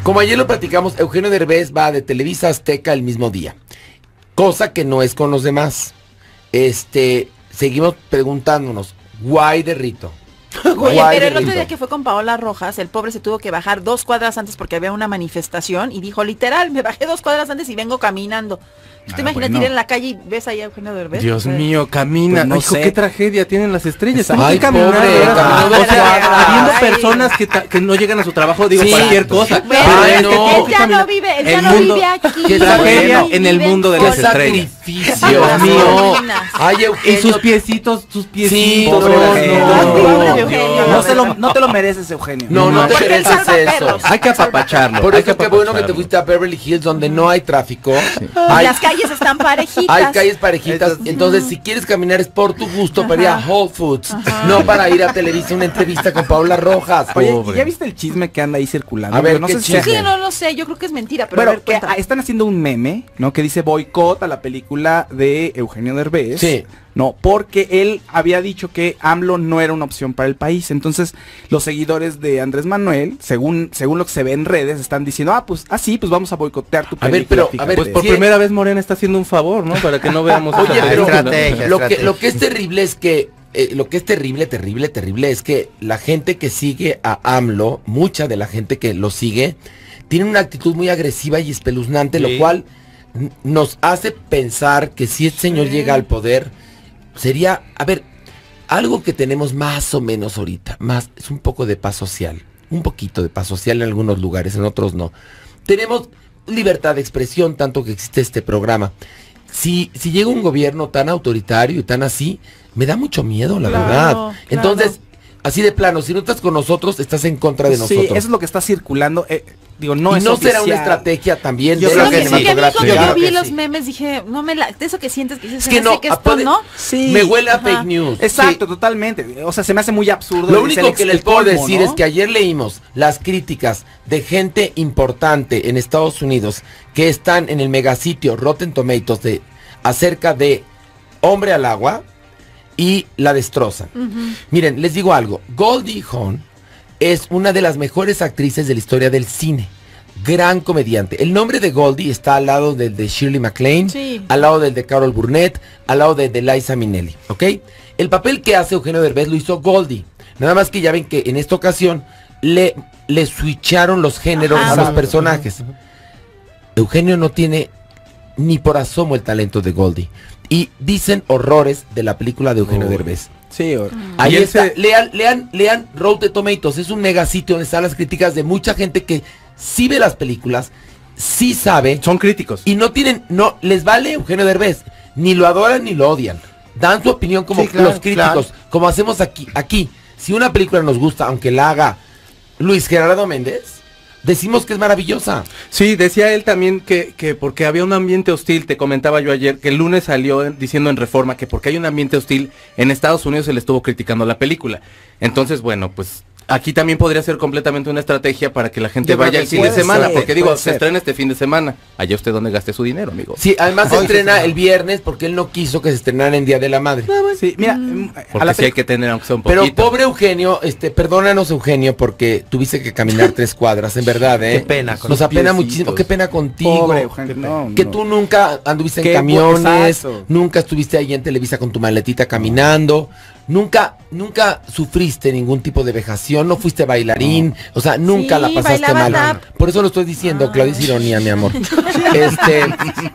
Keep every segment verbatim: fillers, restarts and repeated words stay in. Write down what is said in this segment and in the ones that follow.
Como ayer lo platicamos, Eugenio Derbez va de Televisa a Azteca el mismo día. Cosa que no es con los demás. Este, seguimos preguntándonos, guay de Rito. Oye, pero el otro día que fue con Paola Rojas, el pobre se tuvo que bajar dos cuadras antes porque había una manifestación y dijo, literal, me bajé dos cuadras antes y vengo caminando. ¿Tú te Ah, imaginas bueno. ir en la calle y ves ahí a Eugenio Derbez? Dios Pues, mío, camina. Pues no Hijo, sé. qué tragedia tienen las estrellas. Ay, Hay que caminar, pobre, ¿verdad? caminó O dos sea, cuadras. habiendo Ay. personas que, ta- que no llegan a su trabajo, digo, Sí. cualquier cosa. Bueno, Ay, es que no. él ya no vive, él ya El no mundo- vive aquí. Qué tragedia Vive en el mundo de ¡Qué las estrellas. sacrificio! Dios mío! mío. Ay, Y Eugenio. sus piecitos, sus Sí, piecitos. pobre no, Eugenio. no, Pobre no. Eugenio. No, se lo, no te lo mereces, Eugenio. No, no te porque él mereces salva eso. perros. Hay que apapacharlo. Por hay eso que qué bueno que te apapacharlo. fuiste a Beverly Hills, donde no hay tráfico. Y Hay, las calles están parejitas. hay calles parejitas. Entonces- Entonces, si quieres caminar es por tu gusto para ir a Ajá. Whole Foods, no para ir a Televisa una entrevista con Paola Rojas. Oye, Pobre. ¿ya viste el chisme que anda ahí circulando? A ver, Yo no ¿qué sé si chisme? Sí, no lo sé, yo creo que es mentira, pero a Bueno, ver, que cuéntame. ah, están haciendo un meme, ¿no? Que dice boicot a la película de Eugenio Derbez. Sí. No, porque él había dicho que AMLO no era una opción para el país. Entonces, los seguidores de Andrés Manuel, según según lo que se ve en redes, están diciendo, ah, pues, ah, sí, pues vamos a boicotear tu A ver, película. pero, a ver, Pues por Sí. primera vez Morena está haciendo un favor, ¿no? Para que no veamos. Oye, esa pero película. Estrategia. lo que, lo que es terrible es que, eh, lo que es terrible, terrible, terrible es que la gente que sigue a AMLO, mucha de la gente que lo sigue, tiene una actitud muy agresiva y espeluznante, Sí. lo cual n- nos hace pensar que si este señor llega al poder, sería, a ver, algo que tenemos más o menos ahorita, más, es un poco de paz social, un poquito de paz social en algunos lugares, en otros no. Tenemos libertad de expresión, tanto que existe este programa. Si, si llega un gobierno tan autoritario y tan así, me da mucho miedo, la Claro, verdad. claro. Entonces, así de plano, si no estás con nosotros, estás en contra de Sí, nosotros. eso es lo que está circulando. eh, digo, no y es no será una oficial. estrategia también Yo de creo la que sí. Sí, que a mí cinematográfica. cuando yo Claro vi que los sí. memes dije, no me la, de eso que sientes que dices, Es que no no, sé qué esto, aparte- ¿no? Sí. Me huele a Ajá. fake news. Exacto, totalmente. O sea, se me hace muy absurdo. Lo Es único el- que el les puedo colmo, decir ¿no? es que ayer leímos las críticas de gente importante en Estados Unidos que están en el megasitio Rotten Tomatoes de, acerca de Hombre al Agua y la destrozan. Miren, les digo algo. Goldie Hawn es una de las mejores actrices de la historia del cine. Gran comediante. El nombre de Goldie está al lado del de Shirley MacLaine, Sí. al lado del de Carol Burnett, al lado de, de Liza Minnelli, ¿ok? El papel que hace Eugenio Derbez lo hizo Goldie. Nada más que ya ven que en esta ocasión le, le switcharon los géneros Ajá. a los personajes. Eugenio no tiene ni por asomo el talento de Goldie. Y dicen horrores de la película de Eugenio Uy. Derbez. Sí, o- Ahí Y él está, se- lean, lean, lean Rotten Tomatoes, es un megasitio donde están las críticas de mucha gente que sí ve las películas, sí sabe, Son críticos. y no tienen, no, les vale Eugenio Derbez, ni lo adoran ni lo odian, dan su opinión como Sí, claro, los críticos, como hacemos aquí, aquí, si una película nos gusta, aunque la haga Luis Gerardo Méndez, decimos que es maravillosa. Sí, decía él también que, que porque había un ambiente hostil, te comentaba yo ayer, que el lunes salió en- diciendo en Reforma que porque hay un ambiente hostil, en Estados Unidos se le estuvo criticando la película. Entonces, bueno, pues aquí también podría ser completamente una estrategia para que la gente Yo creo vaya que el sí, fin de puede semana, ser, porque digo, puede se ser. estrena este fin de semana. Allá usted donde gaste su dinero, amigo. Sí, además se Ay, estrena sí, el viernes porque él no quiso que se estrenara en Día de la Madre. sí, mira, mm, a Porque la sí hay peli- que tener aunque sea un Pero poquito. pobre Eugenio, este, perdónanos Eugenio, porque tuviste que caminar tres cuadras, en verdad, ¿eh? Qué pena con Nos sus apena piecitos. muchísimo, qué pena contigo. Pobre Eugenio, no, Que no. tú nunca anduviste en Qué bu- camiones, exacto. nunca estuviste ahí en Televisa con tu maletita caminando, nunca, nunca sufriste ningún tipo de vejación, no fuiste bailarín, o sea, nunca Sí, la pasaste bailaba mal. tap. Por eso lo estoy diciendo, Claudia, es ironía, mi amor. Este,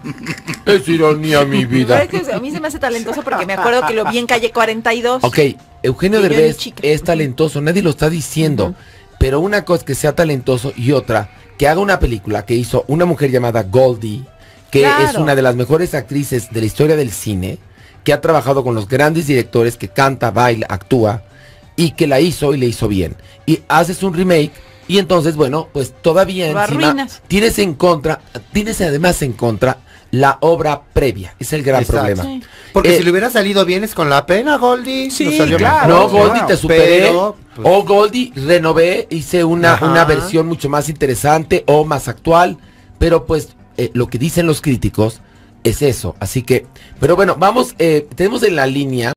es ironía, mi vida. Pero es que a mí se me hace talentoso porque me acuerdo que lo vi en calle cuarenta y dos. Ok, Eugenio Y yo Derbez ni chica. es talentoso, nadie lo está diciendo. Ujú. Pero una cosa es que sea talentoso y otra, que haga una película que hizo una mujer llamada Goldie, que Claro. es una de las mejores actrices de la historia del cine, que ha trabajado con los grandes directores, que canta, baila, actúa, y que la hizo y le hizo bien. Y haces un remake, y entonces, bueno, pues todavía Lo encima arruinas. tienes en contra, tienes además en contra la obra previa. Es el gran Exacto. problema. Sí. Porque Eh, si le hubiera salido bien es con la pena, Goldie. Sí, Nos salió claro. mal. No, Claro, Goldie, te superé. pero, pues- o Goldie, renové, hice una, Ajá. una versión mucho más interesante o más actual. Pero pues eh, lo que dicen los críticos es eso. Así que, pero bueno, vamos, eh, tenemos en la línea